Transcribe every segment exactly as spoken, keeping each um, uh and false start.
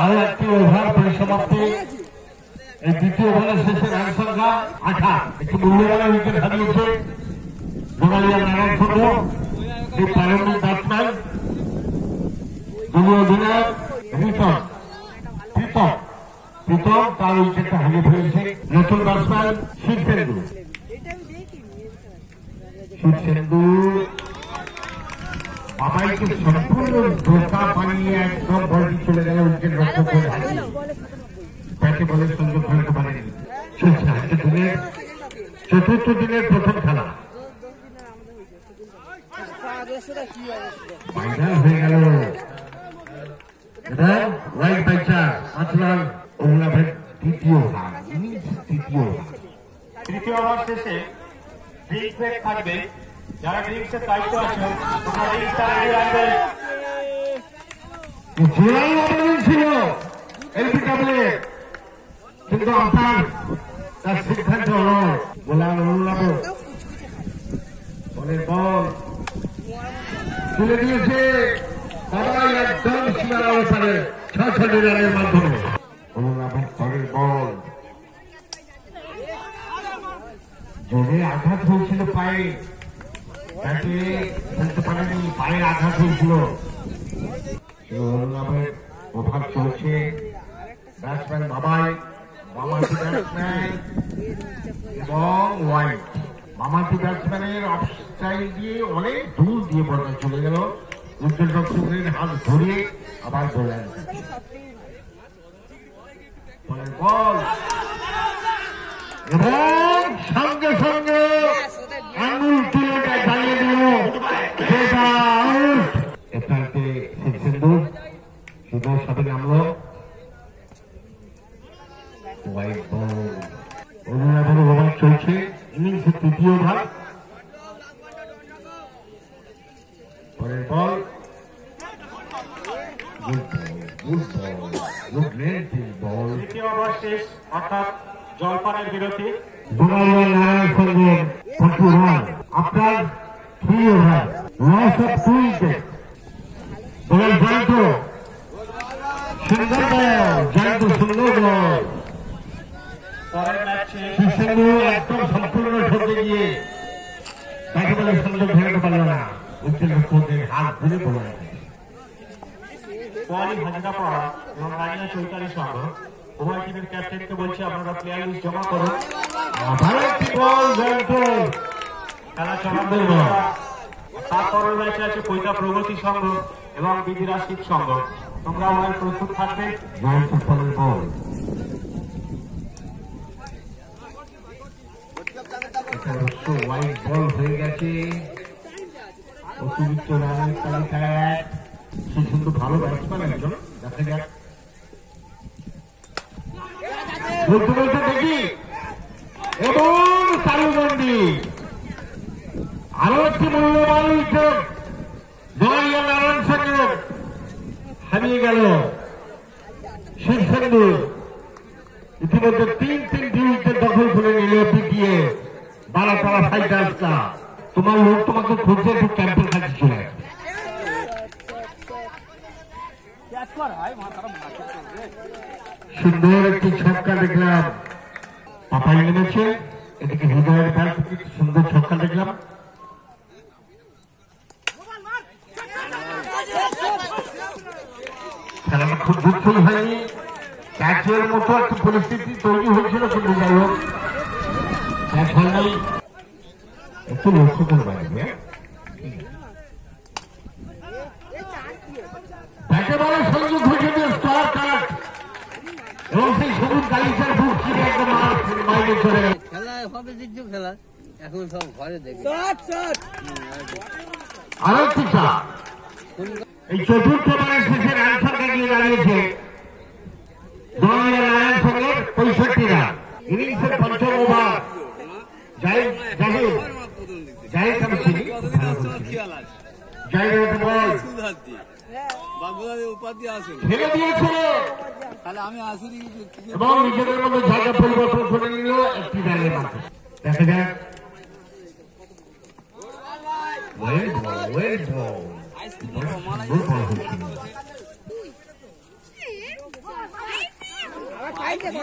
আরো একটি ওভার পরিসমাপ্তি। এই দ্বিতীয় ওভারের শেষে রান সংখ্যা আঠাশ। একটি মূল্যবান উইকেট হারিয়েছে বাঙালিয়া নারায়ণ সংঘ। এই প্রারম্ভিক ব্যাটসম্যান দলীয় অধিনায়ক রিতম প্রীতম প্রীতম তার উইকেটটা হারিয়ে ফেলেছে। নতুন ব্যাটসম্যান শীর্ষেন্দু শীর্ষেন্দু বাবাইকে সম্পূর্ণ ধোকা বানিয়ে একদম বলটি চলে গেল উইকেট রক্ষক করে হারিয়ে ব্যাটে বলের সংযোগ করতে পারেনি। চলছে আজকে দিনের চতুর্থ দিনের প্রথম খেলা। ফাইনাল হয়ে গেল এবং ওয়াইড বাই চার পাঁচ রান অভিলাভের দ্বিতীয় হার ইনিংস তৃতীয় হার। তৃতীয় ওভার শেষে ড্রিঙ্ক ব্রেক থাকবে। যারা ড্রিঙ্কসের দায়িত্ব আছে তোমরা ড্রিঙ্কসটা রেডি রাখবে। জোরাই অবদান ছিল এলবিডব্লিউ কিন্তু আম্পায়ার তার সিদ্ধান্ত হল বোলার অনুলাভ বলের বল তুলে দিয়েছে সবাই একদম সীমার অবস্থানে ছয় ছয় রানের মাধ্যমে অনুলাভের বলের বল জোরে আঘাত হয়েছিল পায়ে ব্যাটে খেলতে পারেনি পায়ে আঘাত হয়েছিল। অনুলাভের ওভার চলছে। ব্যাটসম্যান বাবাই মামাটি ব্যাটসম্যান এবং ওয়াইড মামাটি ব্যাটসম্যানের অফ স্টাইল দিয়ে অনেক দূর দিয়ে বলটা চলে গেল। উইকেট রক্ষকের হাত ধরিয়ে আবার বললেন বল এবং সঙ্গে সঙ্গে আঙুল তুলে জানিয়ে দিল সেটা আউট। এটাতে সিন্ধু শুধু সাথে নামলো হোয়াইট বল। অনুলাভের ওভার চলছে ইনিংসের তৃতীয় ভাগ। পরের বল তৃতীয় ওভার শেষ অর্থাৎ জলপানের বিরতি। বাঙালিয়া নারায়ণ সংঘের থার্টি রান আপনার three over loss of two wicket. Ball Jayanta সুন্দর বল জয়ন্ত সুন্দর বল। পরের ম্যাচে শীর্ষেন্দু একদম সম্পূর্ণ ঠকে গিয়ে তাকে বলে সংযোগ ধরাতে পারল না। উইকেট রক্ষকের হাত ধরে বলা কোয়ালি হাজিরাপাড়া এবং রানিয়া চৈতালি সংঘ উভয় টিমের ক্যাপ্টেনকে বলছে আপনারা প্লেয়ার লিস্ট জমা করুন। আবার একটি বল জয়ন্ত খেলা চলাবে। তারপরের ম্যাচে আছে পৈতা প্রগতি সংঘ এবং বিদিরা শিব সংঘ। তোমরা ওয়াই প্রস্তুত থাকবে। জয়ন্ত পরের বল ওয়াইড বল হয়ে গেছে। অতিরিক্ত রানের তালিকায় সে কিন্তু ভালো ব্যাটসম্যান একজন। দেখা যাক বলতে বলতে দেখি এবং তালুবন্দি আরো একটি মূল্যবান উইকেট বাঙালিয়া নারায়ণ সংঘের হারিয়ে গেল। শীর্ষেন্দু ইতিমধ্যে তিন তিনটি উইকেট দখল করে নিল পিটিয়ে বারাপাড়া ফাইটার্সটা। তোমার লোক তোমাকে খুঁজছে একটু ক্যাম্পের কাছে চলে সুন্দর একটি ছক্কা দেখলাম পাপাই নেমেছে। এদিকে হৃদয়ের ব্যাট থেকে সুন্দর ছক্কা দেখলাম। খেলাটা খুব দুঃখই হয়নি। ক্যাচের মতো একটা পরিস্থিতি তৈরি হয়েছিল কিন্তু যাই হোক ক্যাচ হয়নি। একটু লক্ষ্য করবে ব্যাটে বলে সংযোগ হয়েছে স্টার কাট এবং সেই সবুজ গালিচার বুক ছিঁড়ে একদম বাইরে চলে গেল। খেলা হবে দ্বিতীয় খেলা এখন সব ঘরে দেখি। আরো একটি চাপ এই চতুর্থ ওভারের শেষে রান সংখ্যা গিয়ে দাঁড়িয়েছে বাঙালিয়া নারায়ণ সংঘের পঁয়ষট্টি রান। ইনিংসের পঞ্চম ওভার জাহিদ জাহিদ জাহিদ আমি চিনি জাহিদ বল ফেলে দিয়েছে এবং নিজেদের মধ্যে জায়গা পরিবর্তন করে নিল একটি রানের মাধ্যমে। দেখা যাক well ball well ball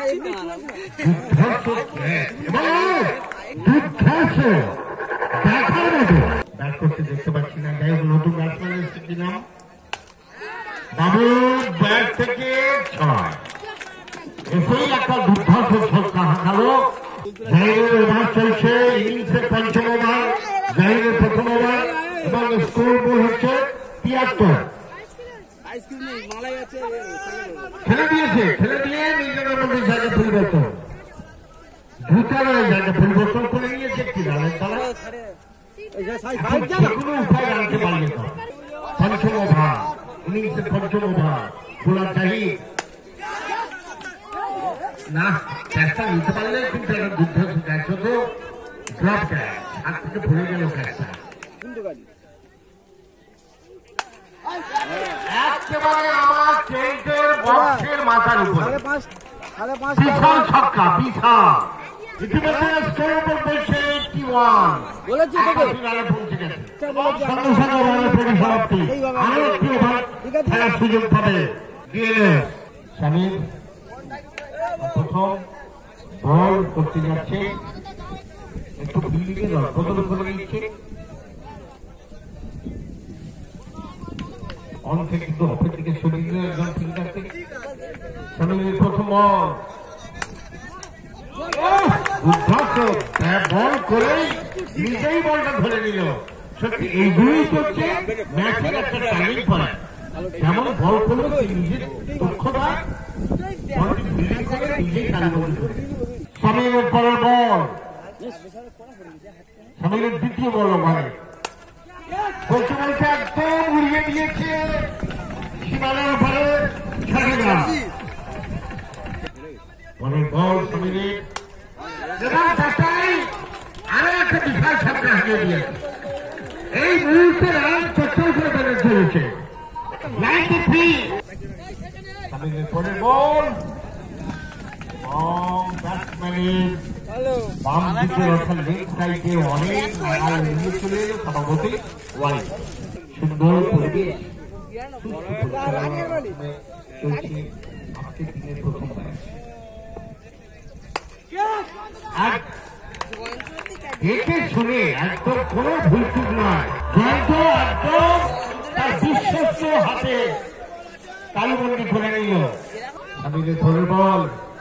bat করতে দেখতে পাচ্ছি না। যাই হোক, নতুন ব্যাটসম্যান এসেছে কি নাম? বাবু ব্যাট থেকে ছয়। এসেই একটা দুর্ধর্ষ ছক্কা হাঁকালো। জাহিরের ওভার চলছে, ইনিংসের পঞ্চম ওভার, জাহিরের প্রথম ওভার এবং স্কোর বোর্ড হচ্ছে তিয়াত্তর। খেলে দিয়েছে, খেলে দিয়ে নিজেদের মধ্যে জায়গা পরিবর্তন, ভূতারের জায়গা পরিবর্তন করে নিয়েছে একটি রানের দ্বারা। কোনো উপায় রানতে পারবে না। পঞ্চম ওভার, ইনিংসের পঞ্চম ওভার, বোলার জাহির না ক্যাচটা নিতে পারলে কিন্তু একটা দুর্ধর্ষ ক্যাচ হতো। ড্রপ ক্যাচ, হাত থেকে ভরে গেল ক্যাচটা। একেবারে আমার টেন্টের বক্সের মাথার উপরে বিশাল ছক্কা, বিশাল। ইতিমধ্যে স্কোর বোর্ড বলছে এইটটি ওয়ান, রানে পৌঁছে গেছে। সঙ্গে সঙ্গে রানের পরিসমাপ্তি। আরো একটি ওভার খেলার সুযোগ পাবে ডিএনএস। স্বামীর প্রথম বল করতে যাচ্ছে, একটু ফিল্ডিংয়ে বদল করে নিচ্ছে। অন থেকে কিন্তু অপের দিকে সরিয়ে দিল একজন ফিল্ডার থেকে। স্বামীর প্রথম বল, বল করেই নিজেই বলটা ধরে নিল। সত্যি এইগুলোই হচ্ছে ম্যাচের একটা টার্নিং পয়েন্ট। যেমন বল করলো নিজের দক্ষতা, বলটি ফিল্ডিং করে নিজেই কালীবন্দী করে। স্বামীর পরের বল, স্বামীর দ্বিতীয় বল ওভারে বলছে বলছে একদম উড়িয়ে দিয়েছে সীমানার উপরে ছাড়ে না। পরের বল স্বামীর আরো একটা বিশাল ছক্কা হারিয়ে দিয়েছে। এই মুহূর্তে রান চট্টল করে বেড়ে চলেছে নাইনটি থ্রি। স্বামীর পরের বল ব্যাটসম্যানের বাম দিকে অর্থাৎ লেগ সাইডে অনেক নাগাল এগিয়ে চলে এলো, স্বভাবতই ওয়াইড। সুন্দর পরিবেশ, সুস্থ পরিচালনার চলছে আজকের দিনের প্রথম ম্যাচ। দেখে শুনে একদম কোন ভুল চুক নয়, জয়ন্ত একদম তার বিশ্বস্ত হাতে তালুবন্দি করে নিল। স্বামীর পরের বল,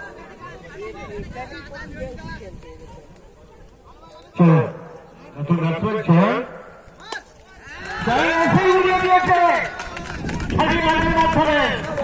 চল নতুন ব্যাটসম্যান চল চল এসেই উড়িয়ে দিয়েছে ছয়টি রানের মাধ্যমে।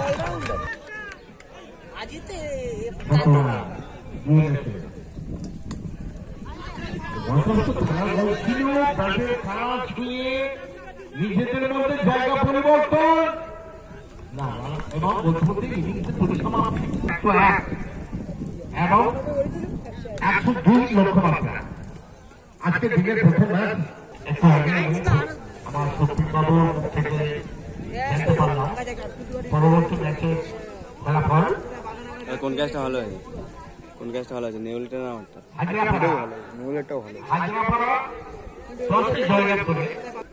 নিজেদের মধ্যে জায়গা পরিবর্তন না এবং ইনিংসের পরিসমাপ্তি একশো এক এবং একশো দুই লক্ষ্যমাত্রা। আজকের দিনের প্রথম ম্যাচ একটু আগে আমার শক্তি বাবু থেকে জানতে পারলাম পরবর্তী ম্যাচের ফলাফল। কোন গ্যাসটা ভালো হয়, কোন গ্যাসটা ভালো আছে, নেউলটা না আমারটা? নেউলেরটাও ভালো। হাজরাপাড়া দশটি জয়লাভ করে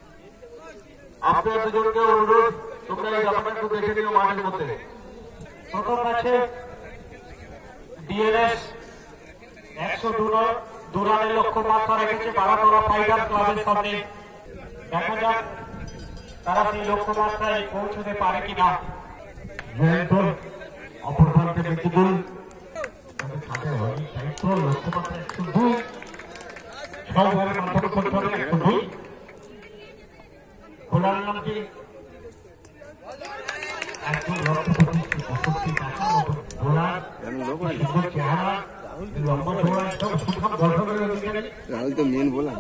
আপনার দুজনকে অনুরোধ তোমরা এই ব্যাপারটা একটু দেখে নিও মাঠের মধ্যে। প্রথম ম্যাচে ডিএনএস একশো দু রানের লক্ষ্যমাত্রা রেখেছে বারাতলা ফাইটার ক্লাবের সামনে। দেখা যাক তারা সেই লক্ষ্যমাত্রায় পৌঁছতে পারে কিনা। জয়ন্ত অপর প্রান্তে মেকিদুল লক্ষ্যমাত্রা একশো দুই, ছয় ওভারের মাধ্যমে করতে হবে একশো দুই। খোলার নাম কি একদম লক্ষ্য প্রতিষ্ঠিত সত্যি দেখার মতো বোলার, সুন্দর চেহারা, লম্বা বোলার, একদম সুঠাম গঠনের অধিকারী। রাহুল তো মেন বোলার।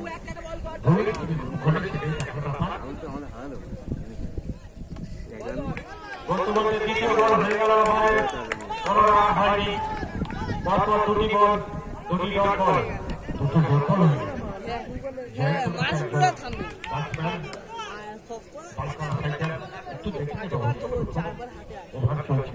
বর্তমানে দ্বিতীয় বল হয়ে গেল ওভারে, কোনো রান হয়নি। পরপর দুটি বল, দুটি ডট বল, দুটো দখল হয়ে একটু দেখে ওভার চলছে।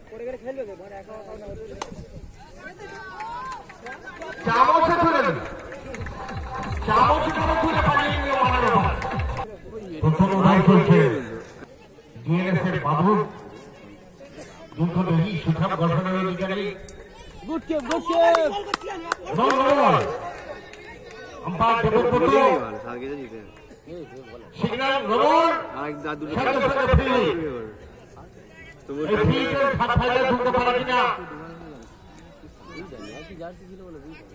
চামচে তুলে দিল, চামচ করে তুলে পাঠিয়ে দিল আমার ওভার। প্রথম ওভার চলছে ডিএনএস এর বাবু দীর্ঘদেহী সুঠাম গঠনের অধিকারী good keep good keep no no umpire Debabrata সার্গিটা জিতে সিগন্যাল রোল আরেক দাদু সঙ্গে সঙ্গে ফ্রি তবু এই ফ্রিতে সাত ফাইলে ঢুকতে পারে কিনা জার্সি ছিল বলে বুঝলি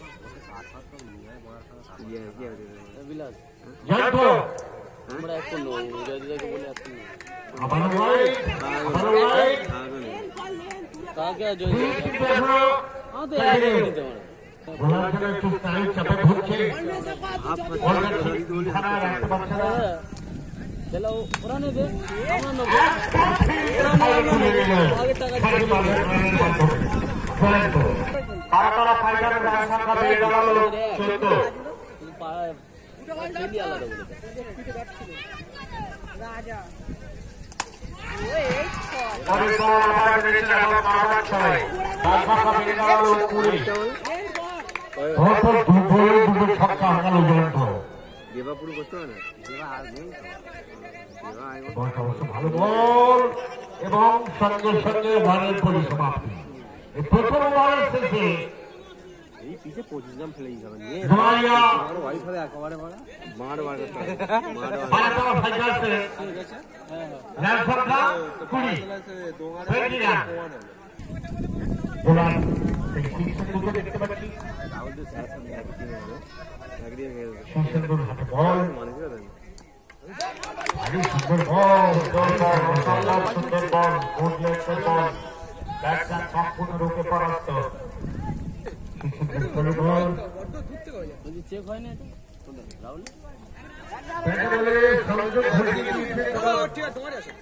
ইয়ে কি হবে বিলাস জানতো আমরা এখন নই রাজুদাকে বলে এখন আবার রাইট আবার রাইট কাকে জয় কিন্তু এখনো আমাদের আগে দিতে পারে বোলার জন্য একটু টাইট চাপে ধরছে বলটা ঠিক খানা রাখতে পারছে না চলো পুরানে দে আমরা নেব আগে টাকা তারা তারা ফাইটারের রান সংখ্যা বেড়ে দাঁড়ালো চোদ্দ পরের বল আবার বেড়েছে এবং আবার ছয় রান সংখ্যা বেড়ে দাঁড়ালো কুড়ি দুটো দুটো ছক্কা হাঁকালো জয়ন্ত দেবা পুরো করতে হবে না দেবা আর নেই দেবা আইবো বলটা অবশ্য ভালো বল এবং সঙ্গে সঙ্গে ওভারের পরিসমাপ্তি এই প্রথম ওভারের শেষে এই পিছে পঁচিশ গ্রাম ফেলে দিতে হবে নিয়ে গ্রাম্য আর ওয়াইফ হবে একেবারে মারা মার বার করতে হবে মার বারোতলা ফাইটার্সে রান সংখ্যা কুড়ি টোয়েন্টি রান বোলার এই শীর্ষেন্দুকে দেখতে পাচ্ছি রাহুল তো স্যার সামনে এক টিমে হবে এক দিয়ে গেল শীর্ষেন্দুর হাতে বল মানে কি হবে আরে সুন্দর বল সুন্দর বল সুন্দর বল গুড লেগের বল ব্যাটটা সম্পূর্ণরূপে পরাস্ত শীর্ষেন্দুর বল যদি চেক হয় না এটা রাহুল ব্যাটে বলে সংযোগ ঘটিয়ে দিয়েছে তোমার আছে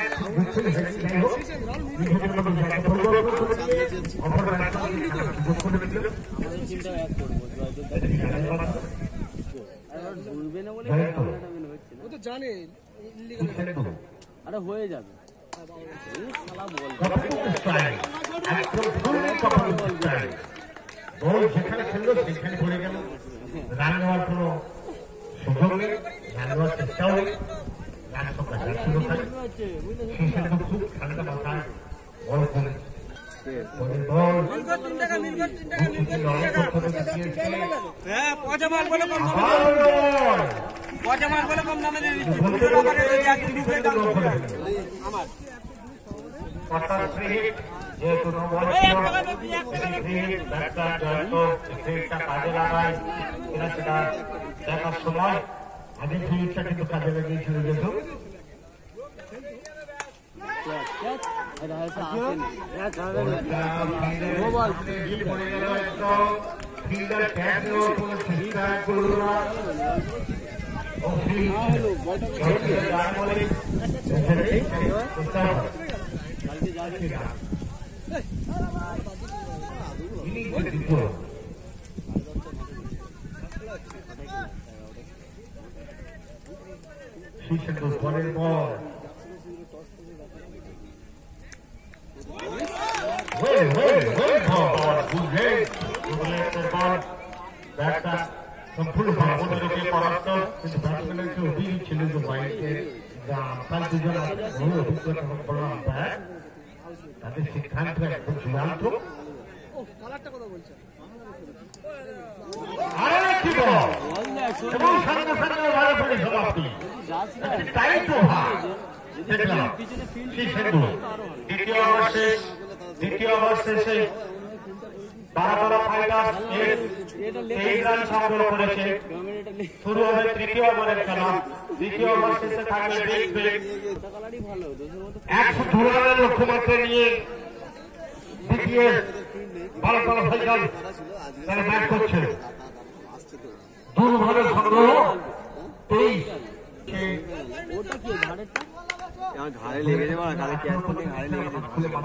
চিন্তা এক করবো ভুলবে না বলে হচ্ছে না ও তো জানে আরে হয়ে যাবে বল যেখানে খেললো সেখানে পড়ে গেল রান নেওয়ার কোনো সুযোগ নেই রান নেওয়ার চেষ্টাও নেই রান সংখ্যা যার সুযোগ থাকে সেখানে খুব ঠান্ডা মাথায় বল করে বল হ্যাঁ পচা মাল বলে কম দামে পচা মাল বলে কম দামে দিয়ে দিচ্ছি আমার যেহেতু কাজে লাগায় এরা সেটা দেখার সময় আগে ফিরিটটা কিন্তু কাজে লাগিয়েছিল যেহেতু বলের বল Wait, wait, wait, ball. Good leg. Good leg for ball. That's a সম্পূর্ণ ভাবনাকে পরাস্ত কিন্তু ব্যাটসম্যানের কেউ দিন ছিল যে বাইকে যা আম্পায়ার দুজন বহু অভিজ্ঞতা সম্পন্ন আম্পায়ার তাদের সিদ্ধান্ত একদম চূড়ান্ত আরেকটি বল এবং সঙ্গে সঙ্গে ওভারে পড়ে সমাপ্তি টাইট ওভার দেখলাম শীর্ষেন্দু দ্বিতীয় ওভার শেষ দ্বিতীয় ওভার শেষে বারোতলা ফাইটার্স তেইশ রান সংগ্রহ করেছে শুরু হবে তৃতীয় ওভারের খেলা দ্বিতীয় ওভার শেষে থাকবে ব্রেক ব্রেক একশো দু রানের লক্ষ্যমাত্রা নিয়ে দ্বিতীয় বারোতলা ফাইটার্স তারা ব্যাট করছে দু ওভারের সংগ্রহ তেইশ ঘাড়ে লেগেছে মারা কালে ক্যাচ করলে ঘাড়ে লেগেছে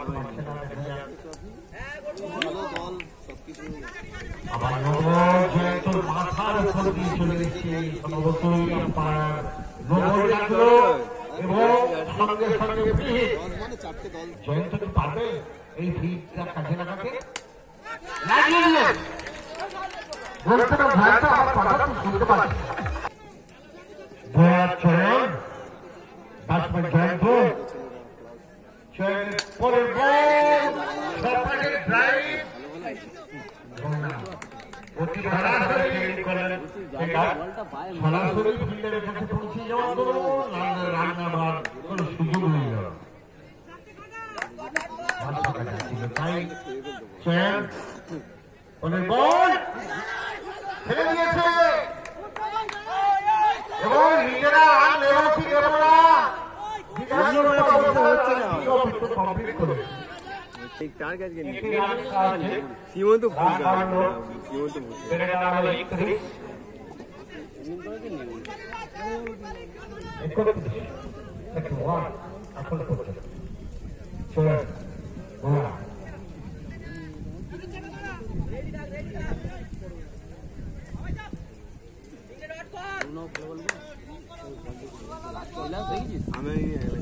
আবার তোর মাথার উপর দিয়ে চলে গেছে সম্ভবতই আম্পায়ার নগর লাগলো এবং সঙ্গে সঙ্গে জয়ন্ত কি পারবে এই ফিল্ডটা কাজে লাগাতে লাগিয়ে দিল বলতে না ভাইটা আমার কথা তুই শুনতে পাচ্ছিস দয়া চয়ন ব্যাটসম্যান জয়ন্ত চয়নের পরের বল ড্রাইভ সরাসরি ফিল্ডারের কাছে পৌঁছে যাওয়ার কোনো রান নেওয়ার কোনো সুযোগ নেই। তাই চয়ন ওদের বল ফেলে দিয়েছে এবং নিজেরা রান নেওয়া কি নেব না কমপ্লিট করে সীমন্ত আমি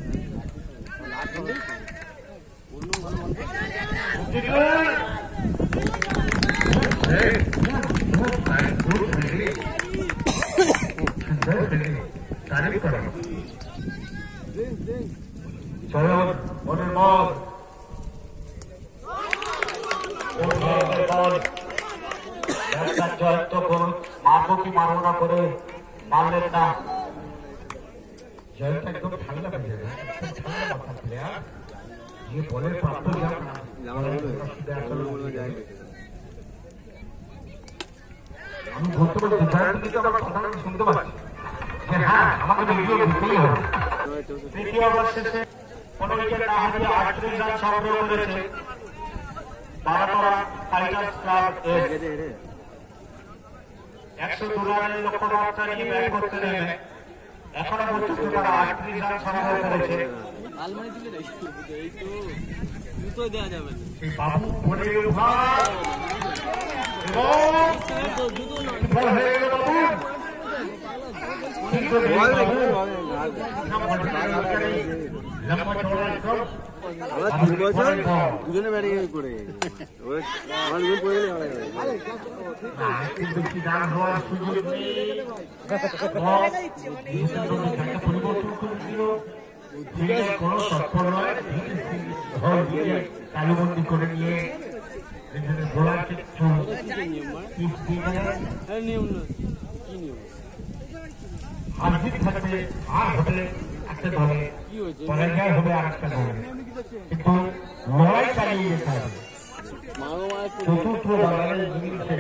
তারিফ করেন চয়ন মনের বল জয়ন্ত করুন মারবো কি মারবো না করে মারলেন না। জয়ন্ত একদম ঠান্ডা হয়ে যাবে, ঠান্ডা মাথা প্লেয়ার যে বলের প্রাপ্ত আমি বলতে বলছি জয়ন্ত কিন্তু আমার কথা আমি শুনতে পাচ্ছি যে হ্যাঁ আমাকে ভিডিও দিতেই হবে। তৃতীয় ওভার শেষে কোন উইকেট না হারিয়ে আটত্রিশ রান সংগ্রহ করেছে বারোতলা ফাইটার্স ক্লাব এর। একশো দু রানের লক্ষ্যমাত্রা নিয়ে ব্যাট করতে নেমে এখনো পর্যন্ত তারা আটত্রিশ রান সংগ্রহ করেছে। সেই বাবু পনেরো ওভার এবং হয়ে গেল বাবু দুজনে ব্যাটিং করে বেশি রান হওয়ার সুযোগ নেই। পরিবর্তন করেছিল কোন সফল নয়, তালুবন্দি করে নিয়ে বোলারকে হারজিত থাকবে, হার হলে একটা দলে পরাজয় হবে আর একটা দলে, কিন্তু লড়াই চালিয়ে যেতে হবে। চতুর্থ বাগানের জিনিসে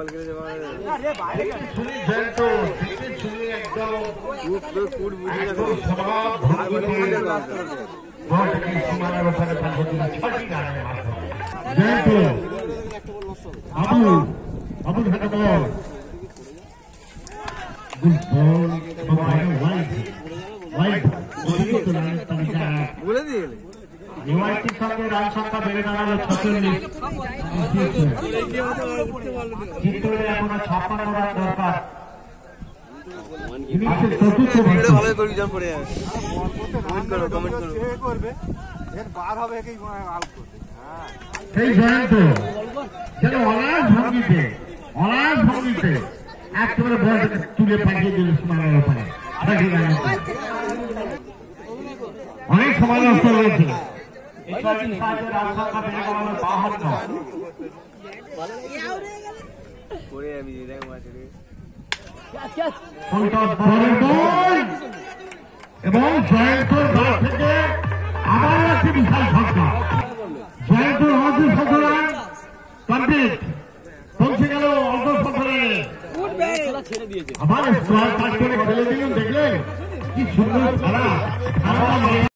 শুনি জয়ন্ত শুনি একদম সীমানার ওখানে ছটি রানের মাধ্যমে জয়ন্ত আবু আবুল হাতে বল বলে দিয়ে নিউআইটির সঙ্গে রান সংখ্যা বেড়ে দাঁড়ালো ছচল্লিশ। চিত্তরে এখনো ছাপ্পান্ন রান দরকার। ভালো করে জল পড়ে যাবে, কমেন্ট করো কমেন্ট করো। সেই জয়ন্ত যেন অনায়াস ভঙ্গিতে অনায়াস ভঙ্গিতে একেবারে বলটাকে তুলে পাঠিয়ে দিল সীমানার ওখানে। অনেক সময় নষ্ট হয়েছে। এবং জয়ন্তর ব্যাট থেকে আবার একটি বিশাল ছক্কা। জয়ন্তর অর্ধ শতরান কমপ্লিট, পৌঁছে গেল অর্ধ শতরানে। আবার স্কোয়ার কাজ করে খেলে দিলেন, দেখলেন কি সুন্দর খেলা।